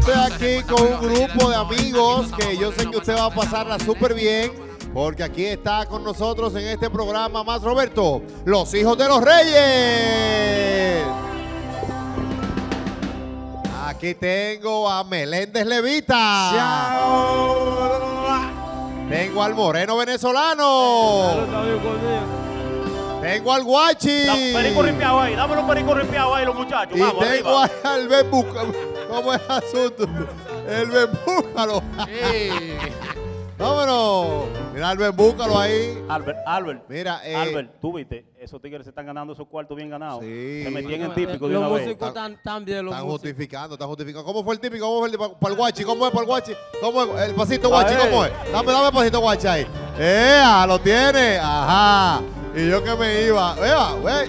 estoy aquí con un grupo de amigos que yo sé que usted va a pasarla súper bien, porque aquí está con nosotros en este programa más Roberto, los hijos de los reyes. Aquí tengo a Meléndez Levita. Chao. Tengo al moreno venezolano. Tengo al guachi. Perico ripiado ahí, dame los pericos ripiados ahí, los muchachos. Y Vamos, tengo arriba. al Ben Búcalo. ¿Cómo es el asunto? El Ben Búcalo. Vámonos. Mira al Ben Búcalo ahí. Albert, Mira, Albert, tú viste, esos tigres se están ganando esos cuartos bien ganados. Sí. Se metían en típico de Los una vez. músicos están bien, los Están músicos. justificando, están justificando. ¿Cómo fue el típico? ¿Cómo fue el para el guachi? ¿Cómo es para el guachi? ¿Cómo es el pasito guachi? ¿Cómo es? Dame el pasito guachi ahí. ¡Ea! Lo tiene. Ajá. Y yo que me iba. ¡Ea! Güey.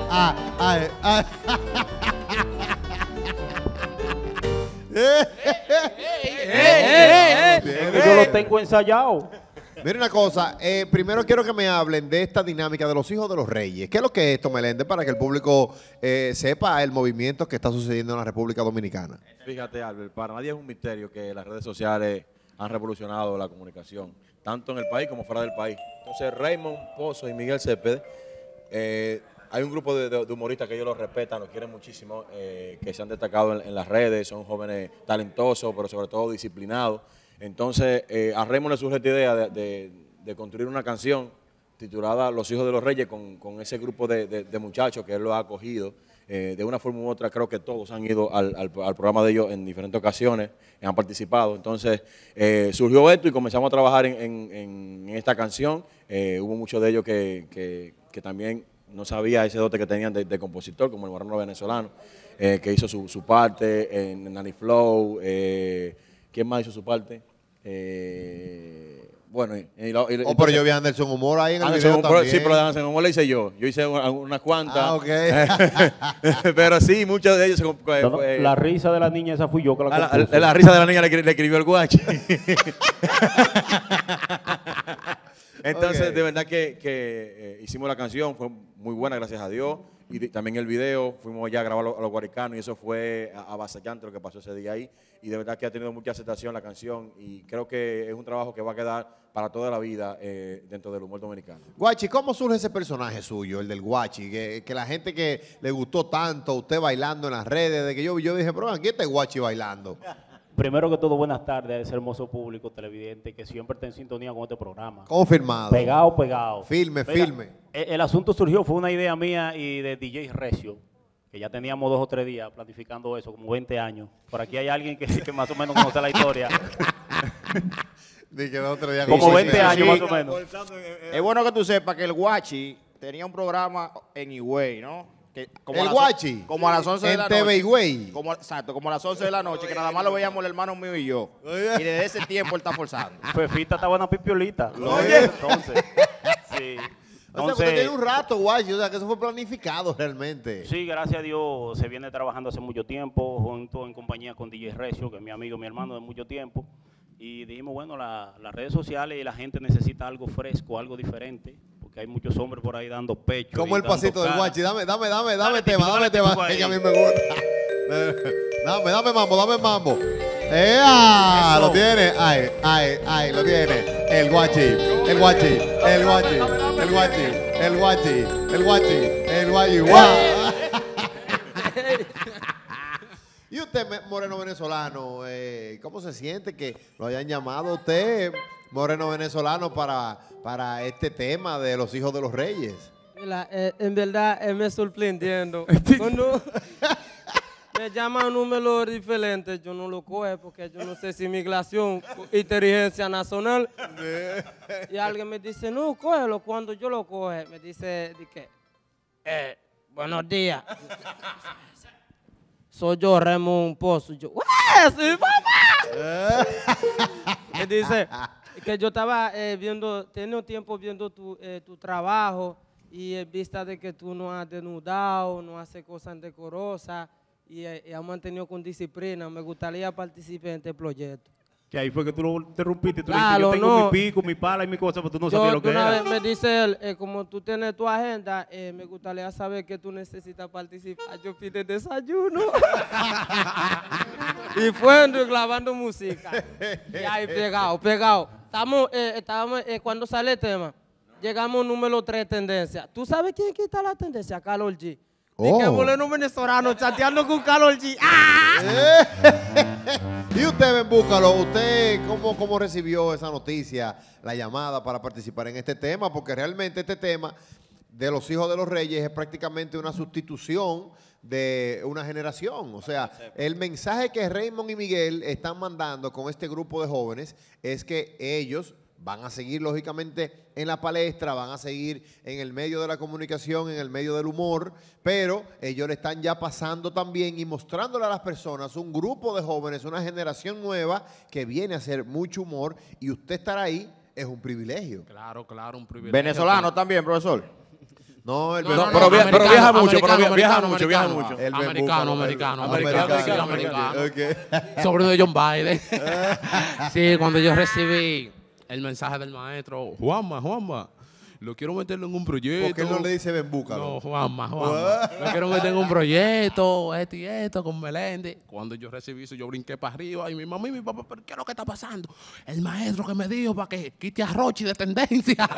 Es que yo lo tengo ensayado. Mira una cosa, primero quiero que me hablen de esta dinámica de los hijos de los reyes. ¿Qué es lo que es esto, Meléndez? Para que el público sepa el movimiento que está sucediendo en la República Dominicana. Fíjate, Albert, para nadie es un misterio que las redes sociales han revolucionado la comunicación, tanto en el país como fuera del país. Entonces, Raymond Pozo y Miguel Cepeda, hay un grupo de humoristas que ellos los respetan, los quieren muchísimo, que se han destacado en las redes, son jóvenes talentosos, pero sobre todo disciplinados. Entonces, a Raymond le surge esta idea de construir una canción titulada Los hijos de los reyes con ese grupo de muchachos que él lo ha acogido. De una forma u otra, creo que todos han ido al programa de ellos en diferentes ocasiones, han participado. Entonces, surgió esto y comenzamos a trabajar en esta canción. Hubo muchos de ellos que también no sabía ese dote que tenían de compositor, como el moreno venezolano, que hizo su parte, en Nanny Flow. ¿Quién más hizo su parte? Bueno, Pero yo vi a Anderson Humor ahí en el Anderson video Humor, también. sí, pero Anderson Humor le hice yo. Yo hice unas cuantas. Ah, ok. Pero sí, muchos de ellos. La risa de la niña esa fui yo que la compuse. La risa de la niña le escribió el guachi. Entonces, Okay. de verdad que hicimos la canción, fue muy buena, gracias a Dios. Y también el video, fuimos allá a grabar a los guaricanos y eso fue avasallante lo que pasó ese día ahí. Y de verdad que ha tenido mucha aceptación la canción y creo que es un trabajo que va a quedar para toda la vida dentro del humor dominicano. Guachi, ¿cómo surge ese personaje suyo, el del Guachi? Que la gente que le gustó tanto, usted bailando en las redes, de que yo dije, pero aquí está el Guachi bailando. Primero que todo, buenas tardes a ese hermoso público televidente que siempre está en sintonía con este programa. Confirmado. Pegado. Filme, Mira, filme. El asunto surgió, fue una idea mía y de DJ Recio, que ya teníamos 2 o 3 días planificando eso, como 20 años. Por aquí hay alguien que más o menos conoce la historia. Dije otro día Como 20 años más o menos. Es bueno que tú sepas que el Guachi tenía un programa en Higüey, ¿no? ¿El Guachi? Como a las 11 de En la TV noche. Higüey. Exacto, como a las 11 de la noche, que nada más lo veíamos el hermano mío y yo. Y desde ese tiempo él está forzando. Fefita estaba en la pipiolita. Oye. Entonces, sí. O sea, usted tiene un rato, Guachi, o sea, que eso fue planificado realmente. Sí, gracias a Dios se viene trabajando hace mucho tiempo, junto en compañía con DJ Recio, que es mi amigo, mi hermano de mucho tiempo. Y dijimos, bueno, las redes sociales y la gente necesita algo fresco, algo diferente, porque hay muchos hombres por ahí dando pecho. Como el dando pasito del cara. Guachi, dame Dale, tema, dale, tema, tipo ahí. que a mí me gusta. Dame mambo. ¡Ea! Eso. Lo tiene, ay, lo tiene. El Guachi. ¡Guau! Y usted, moreno venezolano, ¿cómo se siente que lo hayan llamado a usted, moreno venezolano, para este tema de los hijos de los reyes? Mira, en verdad me sorprendiendo. Cuando me llaman un número diferente, yo no lo coge porque yo no sé si migración, inteligencia nacional. Y alguien me dice, no, cógelo. Cuando yo lo coge, me dice, buenos días. Soy yo, Raymond Pozo. Yo, ¡sí, papá! Me dice que yo estaba tenía tiempo viendo tu trabajo y en vista de que tú no has desnudado, no haces cosas indecorosas y has mantenido con disciplina, me gustaría participar en este proyecto. Que ahí fue que tú lo interrumpiste. Tú Claro, le dijiste, yo tengo no. mi pico, mi pala y mi cosa, pero tú no sabías lo que una era. vez me dice él, como tú tienes tu agenda, me gustaría saber que tú necesitas participar. Yo pide desayuno. Y fue grabando música. Y ahí pegado. Estábamos cuando sale el tema, llegamos número 3 tendencia. ¿Tú sabes quién quita la tendencia? Karol G. Y que bolero venezolano chateando con Karol G. ¡Ah! Y usted, Ben Búcalo, ¿usted cómo recibió esa noticia, la llamada para participar en este tema? Porque realmente este tema de los hijos de los reyes es prácticamente una sustitución de una generación. O sea, el mensaje que Raymond y Miguel están mandando con este grupo de jóvenes es que ellos van a seguir lógicamente en la palestra, van a seguir en el medio de la comunicación, en el medio del humor, pero ellos le están ya pasando también y mostrándole a las personas un grupo de jóvenes, una generación nueva que viene a hacer mucho humor, y usted estar ahí es un privilegio. Claro, un privilegio. Venezolano también, profesor. No, el No, Ben- pero viaja mucho, americano, viaja americano, mucho, viaja americano. mucho. El Ben Americano, Búcalo, americano. Ok. Sobrino de John Biden. Sí, cuando yo recibí el mensaje del maestro, Juanma, lo quiero meterlo en un proyecto. ¿Por qué él no le dice Ben Búcalo? No, Juanma. Lo quiero meter en un proyecto, y esto, con Meléndez. Cuando yo recibí eso, yo brinqué para arriba y mi mamá y mi papá, ¿pero qué es lo que está pasando? El maestro que me dijo para que quite a Rochi de tendencia.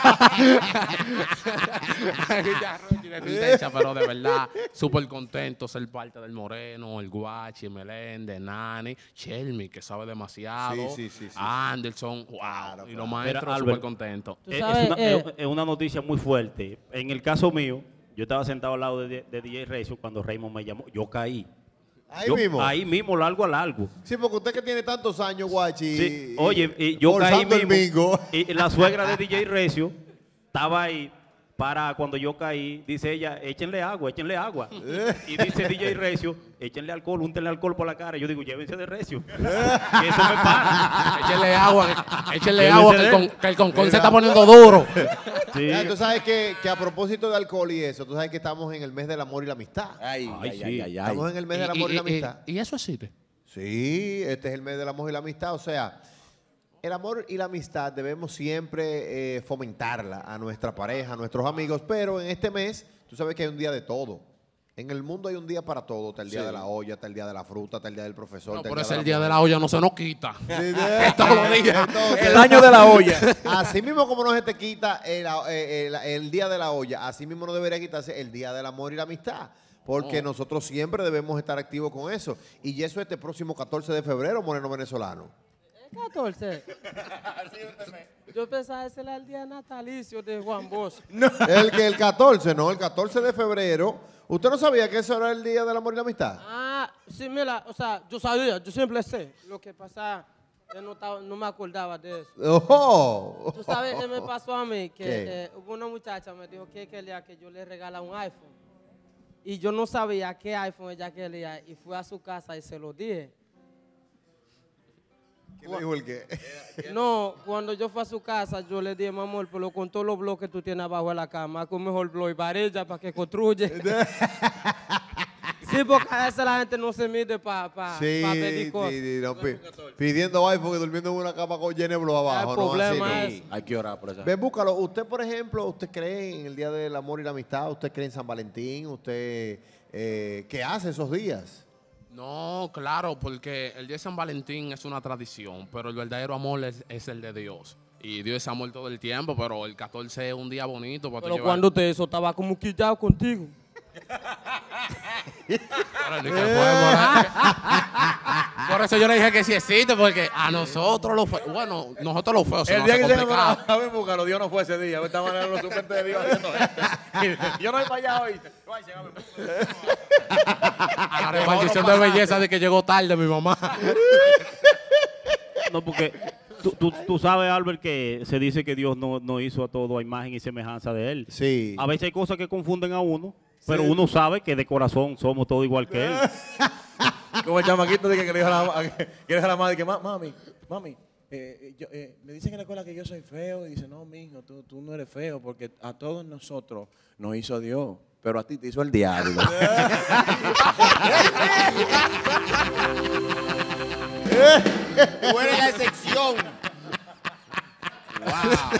Quite a Rochi de tendencia, pero de verdad, súper contento ser parte del Moreno, el Guachi, Meléndez, Nani, Chelmi, que sabe demasiado, Sí. Anderson, wow. Claro, Y los claro. maestros Mira, súper Albert, contentos. Tú sabes, Es una noticia muy fuerte. En el caso mío, yo estaba sentado al lado de DJ Recio cuando Raymond me llamó. Yo caí. Ahí mismo, largo a largo. Sí, porque usted que tiene tantos años, Guachi. Sí, oye, y yo caí forzando el mismo. bingo. Y la suegra de DJ Recio estaba ahí para cuando yo caí. Dice ella, échenle agua. Y dice DJ Recio, échenle alcohol, úntenle alcohol por la cara. Yo digo, llévense de Recio. Y eso me para. Échale agua, Debe que el concón se está poniendo duro. Sí. Ya, tú sabes que a propósito de alcohol y eso, tú sabes que estamos en el mes del amor y la amistad. Ay, sí. Estamos en el mes del amor y la amistad. ¿Y eso existe? Sí, este es el mes del amor y la amistad. O sea, el amor y la amistad debemos siempre fomentarla a nuestra pareja, a nuestros amigos, pero en este mes, tú sabes que hay un día de todo. En el mundo hay un día para todo. Está el día de la olla, está el día de la fruta, está el día del profesor. No, está por eso de el día de mujer. la olla no se nos quita. Todos los días. El año de la olla. Así mismo como no se te quita el día de la olla, así mismo no debería quitarse el día del amor y la amistad. Porque nosotros siempre debemos estar activos con eso. Y eso este próximo 14 de febrero, Moreno Venezolano. ¿El 14? Yo pensaba que ese era el día natalicio de Juan Bosch. El 14, no, el 14 de febrero. ¿Usted no sabía que eso era el día del amor y la amistad? Ah, sí, mira, o sea, yo sabía, yo siempre sé. Lo que pasa, yo no me acordaba de eso. ¡Oh! Tú sabes qué me pasó a mí, ¿Qué? que hubo una muchacha me dijo que quería que yo le regala un iPhone. Y yo no sabía qué iPhone ella quería y fui a su casa y se lo dije. ¿Qué le dijo el qué? No, cuando yo fui a su casa, yo le dije, mi amor, pero con todos los bloques que tú tienes abajo de la cama, con mejor blog y varilla para que construye. Sí, porque a veces la gente no se mide para pedir cosas. Sí, no, pidiendo iPhone y durmiendo en una cama con Genebro abajo. El no, problema así no. es- Hay que orar por eso. Ven, búscalo. Usted, por ejemplo, ¿usted cree en el Día del Amor y la Amistad? ¿Usted cree en San Valentín? ¿Usted qué hace esos días? No, claro, porque el día de San Valentín es una tradición, pero el verdadero amor es el de Dios. Y Dios es amor todo el tiempo, pero el 14 es un día bonito para tú Pero llevar- cuando te eso estaba como quillado contigo. Pero ni que fue, por eso yo le dije que sí existe, porque a nosotros los feos, bueno, nosotros los feos se El nos día hace que se complicado. a ver, búscalo, Dios no fue ese día. Esta manera los suplentes de Dios haciendo esto. Yo no voy para allá hoy. A la repartición de belleza de que llegó tarde mi mamá. No, porque tú sabes, Albert, que se dice que Dios no hizo a todo a imagen y semejanza de Él. Sí. A veces hay cosas que confunden a uno, pero uno sabe que de corazón somos todos igual que Él. Como el chamaquito de que le dijo a la madre que mami, me dicen en la escuela que yo soy feo. Y dice, no, mijo, tú no eres feo porque a todos nosotros nos hizo Dios, pero a ti te hizo el diablo. Tú eres la excepción. Wow.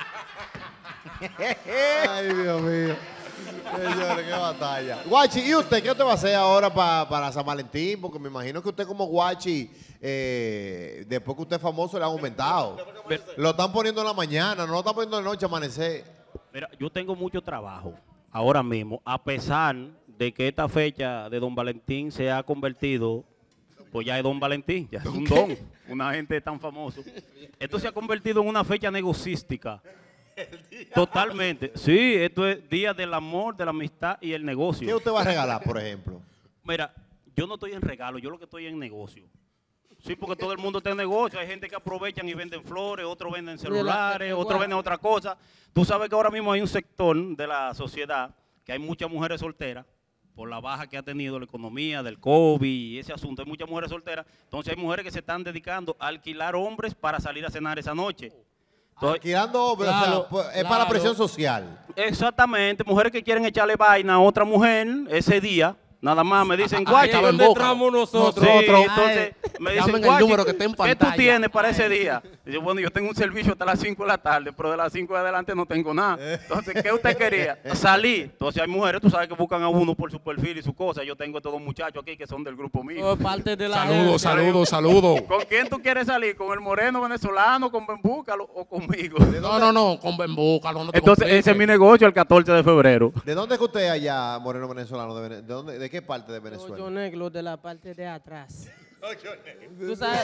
Ay, Dios mío. Señores, qué batalla. Guachi, ¿y usted qué usted va a hacer ahora para San Valentín? Porque me imagino que usted como Guachi, después que usted es famoso, le han aumentado. Lo están poniendo en la mañana, no lo están poniendo en la noche, amanecer. Mira, yo tengo mucho trabajo ahora mismo, a pesar de que esta fecha de Don Valentín se ha convertido, pues ya es Don Valentín, ya es un don, una gente tan famoso. Esto se ha convertido en una fecha negocística. Totalmente. Sí, esto es día del amor, de la amistad y el negocio. ¿Qué usted va a regalar, por ejemplo? Mira, yo no estoy en regalo, yo lo que estoy en negocio. Sí, porque todo el mundo está en negocio. Hay gente que aprovechan y venden flores, otros venden celulares, otros venden otra cosa. Tú sabes que ahora mismo hay un sector de la sociedad que hay muchas mujeres solteras por la baja que ha tenido la economía del COVID y ese asunto. Hay muchas mujeres solteras. Entonces hay mujeres que se están dedicando a alquilar hombres para salir a cenar esa noche. Entonces, Alquilando, Claro, o sea, es para la presión social. exactamente, mujeres que quieren echarle vaina a otra mujer ese día. Nada más me dicen, guachi, Ahí es donde entramos nosotros. Sí, entonces me dicen, llamen el guachi, número que está en ¿qué tú pantalla. tienes para ese día? Y yo, bueno, yo tengo un servicio hasta las 5 de la tarde, pero de las 5 de adelante no tengo nada. Entonces, ¿qué usted quería? Salir. Entonces hay mujeres, tú sabes que buscan a uno por su perfil y su cosa. Yo tengo estos dos muchachos aquí que son del grupo mío. Todo parte de la Saludos, gente. saludos, saludos. ¿Con quién tú quieres salir? ¿Con el moreno venezolano, con Bembúcalo o conmigo? No, con Bembúcalo. No te Entonces, compliques. ese es mi negocio el 14 de febrero. ¿De dónde es que usted es allá, moreno venezolano? ¿De qué parte de Venezuela? Yo negro de la parte de atrás. Tú sabes.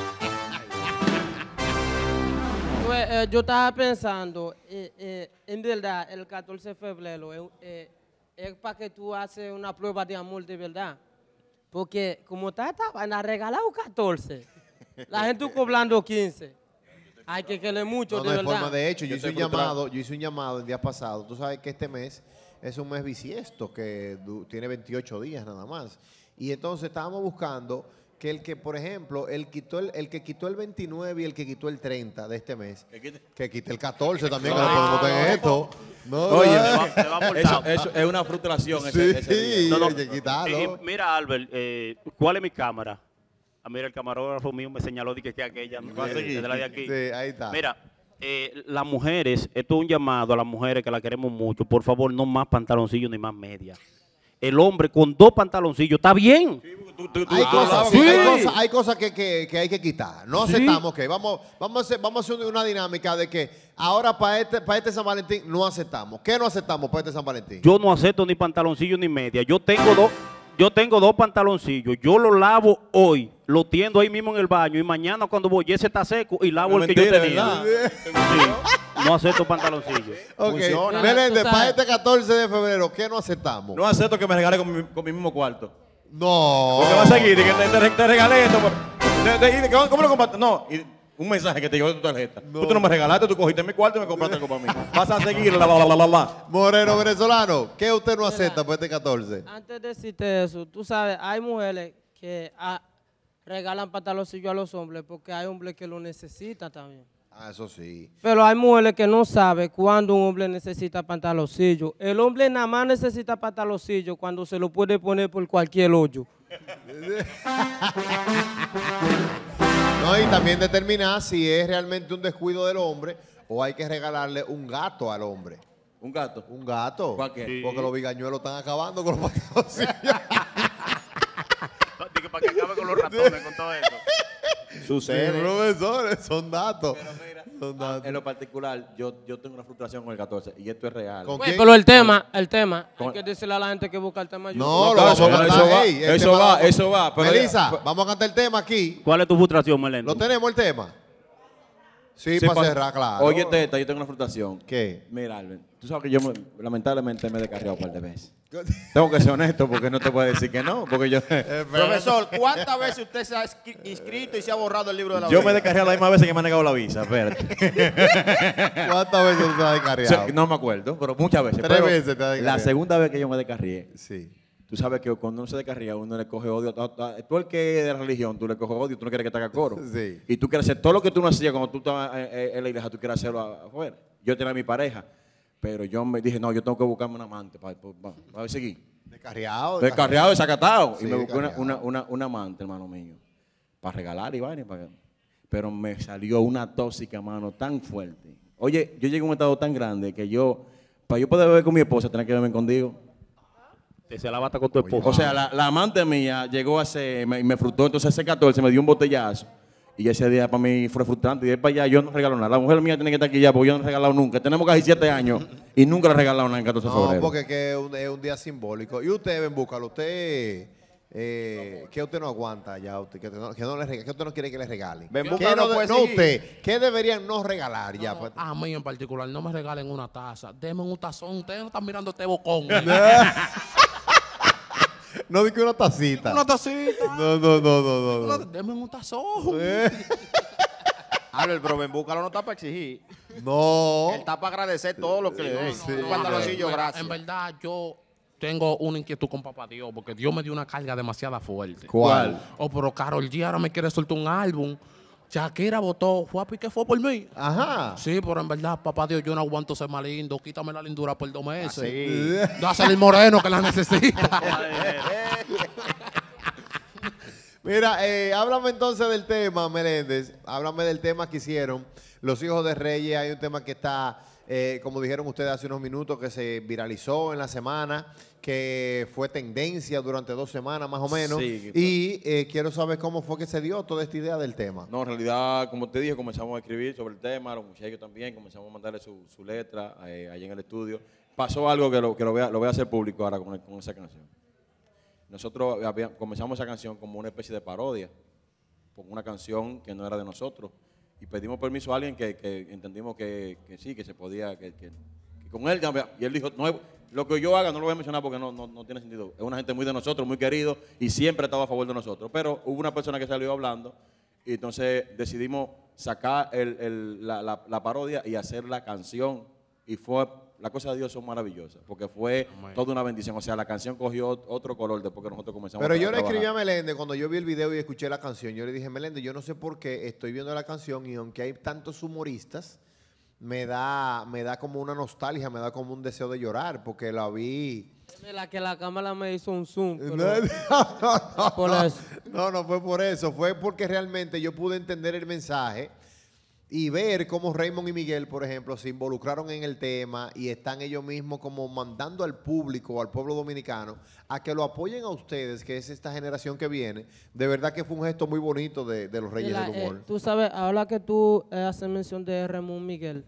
Pues, yo estaba pensando, en verdad, el 14 de febrero es para que tú haces una prueba de amor de verdad. Porque como está esta vaina, regalado 14. La gente cobrando 15. Hay que querer mucho, No, de no hay verdad. forma. De hecho, yo Yo hice estoy un llamado el día pasado. Tú sabes que este mes es un mes bisiesto, que tiene 28 días nada más. Y entonces estábamos buscando que el que, por ejemplo, el que quitó el 29 y el que quitó el 30 de este mes, que quite el 14 también, que no podemos tener esto. No, Oye, no. Se va por eso, tapa. eso es una frustración. Sí, ese día. No, no. hay que quitarlo. Mira, Albert, ¿cuál es mi cámara? Ah, mira, el camarógrafo mío me señaló que aquella, ¿no? Va a seguir. De la de aquí. Sí, ahí está. Mira, las mujeres, esto es un llamado a las mujeres que la queremos mucho. Por favor, no más pantaloncillos ni más media. El hombre con 2 pantaloncillos está bien. Hay cosas que hay que quitar. No Sí. aceptamos que vamos a hacer una dinámica de que ahora para este San Valentín no aceptamos. ¿Qué no aceptamos para este San Valentín? Yo no acepto ni pantaloncillos ni media. Yo tengo dos pantaloncillos. Yo los lavo hoy, lo tiendo ahí mismo en el baño y mañana cuando voy ese está seco y lavo No, el que yo mentira, tenía. ¿verdad? Sí, no acepto pantaloncillos. Ok, Funciona. Meléndez, Tú para sabes. este 14 de febrero, ¿qué no aceptamos? No acepto que me regale con mi mismo cuarto. No. Porque va a seguir y que te regalé esto. ¿Cómo lo compraste? No, y un mensaje que te llegó de tu tarjeta. No. Tú no me regalaste, tú cogiste mi cuarto y me compraste algo para mí. Vas a seguir, la. Moreno venezolano, ¿qué usted no acepta para este 14? Antes de decirte eso, tú sabes, hay mujeres que regalan pantaloncillos a los hombres porque hay hombres que lo necesitan también. Ah, eso sí. Pero hay mujeres que no saben cuándo un hombre necesita pantaloncillo. El hombre nada más necesita pantaloncillo cuando se lo puede poner por cualquier hoyo. No, y también determinar si es realmente un descuido del hombre o hay que regalarle un gato al hombre. Un gato. Un gato. ¿Para qué? Sí. Porque los bigañuelos están acabando con los pantaloncillos. Digo, para que acabe con los ratones, con todo eso. Sucede. Profesores, son datos. Pero mira, Son datos. en lo particular, yo tengo una frustración con el 14 y esto es real. ¿Con Pues, quién? pero el tema, hay Con- que decirle a la gente que busca el tema. No, lo claro, vamos a eso cantar. va, Ey, el eso tema va, lo vamos- eso va, pero- Melissa, vamos a cantar el tema aquí. ¿Cuál es tu frustración, Melén? ¿Lo tenemos el tema? Sí, Sí, para pa- cerrar, claro. Oye, Teta, yo tengo una frustración. ¿Qué? Mira, Albert, tú sabes que yo lamentablemente me he descarriado un par de veces. Tengo que ser honesto porque no te puedo decir que no, porque yo, Profesor, ¿cuántas veces usted se ha inscrito y se ha borrado el libro de la yo me he vida? descarriado la misma vez que me han negado la visa, espérate. ¿Cuántas veces usted ha descarriado? No me acuerdo, pero muchas veces. 3 Pero veces te ha descarriado. la segunda vez que yo me descarrié, Sí. tú sabes que cuando uno se descarría, uno le coge odio. Tú el que es de la religión, tú le coges odio, tú no quieres que te haga coro. Sí. Y tú quieres hacer todo lo que tú no hacías cuando tú estabas en la iglesia, tú quieres hacerlo afuera. Yo tenía a mi pareja, pero yo me dije, no, yo tengo que buscarme un amante para seguir. Descarriado. Descarriado, desacatado. Sí, y me busqué descarriado. una amante, hermano mío. regalar y vaina. Pero me salió una tóxica, mano, tan fuerte. Oye, yo llegué a un estado tan grande que para yo poder beber con mi esposa, tenía que beber contigo. Te se la bata con tu esposo. O sea, la amante mía llegó me frustró, entonces ese 14 me dio un botellazo. Y ese día para mí fue frustrante. Y de ahí para allá yo no regalo nada. La mujer mía tiene que estar aquí ya porque yo no he regalado nunca. Tenemos casi 7 años y nunca le he regalado nada en 14 de febrero. No, porque es un día simbólico. Y usted, ven, búscalo. Usted, ¿qué usted no aguanta ya? Usted, ¿qué usted no quiere que le regalen? Ven, ¿Qué búscalo, no, pues, no sí. usted, ¿qué deberían no regalar ya? Pues? A mí en particular, no me regalen una taza. Denme un tazón. Ustedes no están mirando este bocón. No di que una tacita. Una tacita. No. Denme un tazón. Albert, pero ven, búscalo, no está para exigir. No. Él está para agradecer todo lo que le den. Un pantaloncillo, Mira, gracias. En verdad, yo tengo una inquietud con papá Dios, porque Dios me dio una carga demasiado fuerte. ¿Cuál? Oh, pero Karol G ahora me quiere soltar un álbum. Shakira votó, fue a pique, fue por mí. Ajá. Sí, pero en verdad, papá Dios, yo no aguanto ser más lindo. Quítame la lindura por 2 meses. Sí. Dásele el moreno que la necesita. Mira, háblame entonces del tema, Meléndez. Háblame del tema que hicieron los hijos de Reyes. Hay un tema que está, como dijeron ustedes hace unos minutos, que se viralizó en la semana, que fue tendencia durante 2 semanas más o menos. Sí, y quiero saber cómo fue que se dio toda esta idea del tema. No, en realidad, como te dije, comenzamos a escribir sobre el tema, los muchachos también, comenzamos a mandarle su letra allá en el estudio. Pasó algo que lo voy a hacer público ahora con esa canción. Nosotros comenzamos esa canción como una especie de parodia, con una canción que no era de nosotros. Y pedimos permiso a alguien que entendimos que sí, que se podía, que con él. Y él dijo, no, lo que yo haga no lo voy a mencionar porque no tiene sentido. Es una gente muy de nosotros, muy querido, y siempre estaba a favor de nosotros. Pero hubo una persona que salió hablando, y entonces decidimos sacar la parodia y hacer la canción. Y las cosas de Dios son maravillosas, porque fue toda una bendición. O sea, la canción cogió otro color después que nosotros comenzamos Pero a yo le trabajar. escribí a Meléndez cuando yo vi el video y escuché la canción. Yo le dije, Meléndez, yo no sé por qué estoy viendo la canción y aunque hay tantos humoristas, me da como una nostalgia, me da como un deseo de llorar, porque la vi. La que la cámara me hizo un zoom. Pero No, por eso. no fue por eso, fue porque realmente yo pude entender el mensaje y ver cómo Raymond y Miguel, por ejemplo, se involucraron en el tema y están ellos mismos como mandando al público, al pueblo dominicano, a que lo apoyen a ustedes, que es esta generación que viene. De verdad que fue un gesto muy bonito de los Reyes Mira, del Humor. tú sabes, ahora que tú haces mención de Raymond Miguel,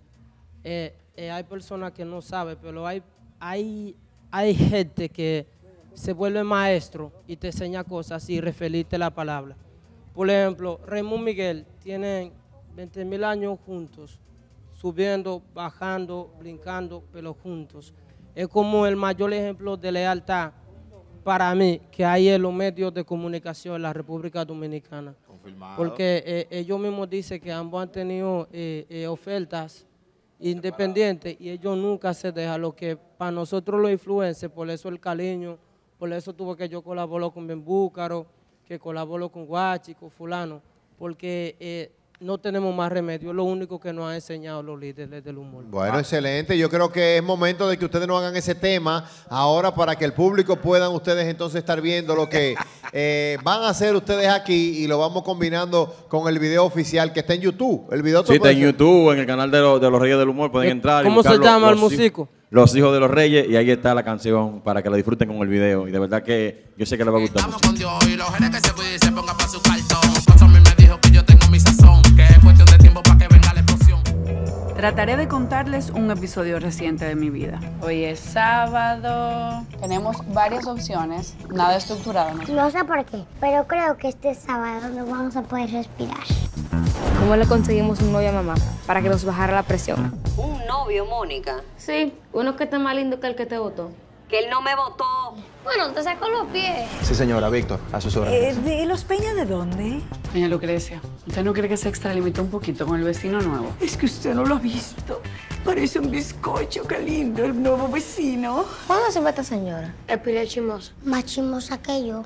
hay personas que no saben, pero hay gente que se vuelve maestro y te enseña cosas y referirte la palabra. Por ejemplo, Raymond Miguel tienen 20.000 años juntos, subiendo, bajando, brincando, pero juntos. Es como el mayor ejemplo de lealtad para mí que hay en los medios de comunicación en la República Dominicana. Confirmado. Porque ellos mismos dicen que ambos han tenido ofertas independientes y ellos nunca se dejan. Lo que para nosotros los influencers, por eso el cariño, por eso tuve que yo colaboro con Ben Búcaro, que colaboro con Guachi, con fulano, porque no tenemos más remedio, es lo único que nos han enseñado los líderes del humor. Bueno, excelente. Yo creo que es momento de que ustedes no hagan ese tema ahora para que el público puedan ustedes entonces estar viendo lo que van a hacer ustedes aquí y lo vamos combinando con el video oficial que está en YouTube. El video Sí, está en YouTube, en el canal de los Reyes del Humor, pueden entrar. y ¿Cómo se buscar llama el los músico? Los Hijos de los Reyes, y ahí está la canción para que la disfruten con el video. Y de verdad que yo sé que les va a gustar Estamos mucho. con Dios y los genes que se cuide y se ponga para su cartón. Pues a mí me dijo que yo tengo mi sazón, que es cuestión de tiempo para que venga la explosión. Trataré de contarles un episodio reciente de mi vida. Hoy es sábado. Tenemos varias opciones, nada estructurado, ¿no? No sé por qué, pero creo que este sábado no vamos a poder respirar. ¿Cómo le conseguimos un novio a mamá para que nos bajara la presión? ¿Un novio, Mónica? Sí, uno que está más lindo que el que te votó. Que él no me votó. Bueno, te saco los pies. Sí, señora, Víctor, a sus órdenes. ¿De los Peña de dónde? Doña Lucrecia, ¿usted no cree que se extralimitó un poquito con el vecino nuevo? Es que usted no lo ha visto. Parece un bizcocho, qué lindo, el nuevo vecino. ¿Cuándo se va esta señora? El pile chismoso. Más chismosa que yo.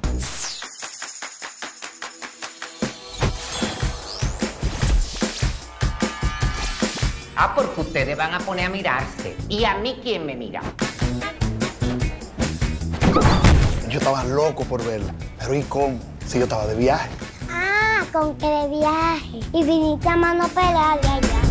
Porque ustedes van a poner a mirarse. ¿Y a mí quién me mira? Yo estaba loco por verla, pero ¿y cómo? Si yo estaba de viaje. Ah, con que de viaje y viniste a mano pelada de allá.